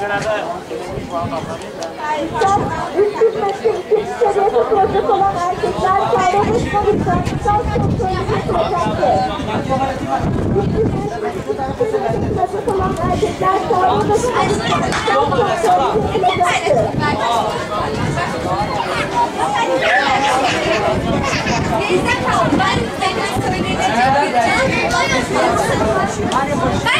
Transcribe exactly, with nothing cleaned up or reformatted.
üç yüz metre ikinci seviyede soracak olan erkekler serbest konuşan sağ kontrolünü yapacaktır. üç yüz metre ikinci seviyede soracak olan erkekler serbest konuşan sağ kontrolünü yapacaktır. Gerizekalı, ben senin söylediğini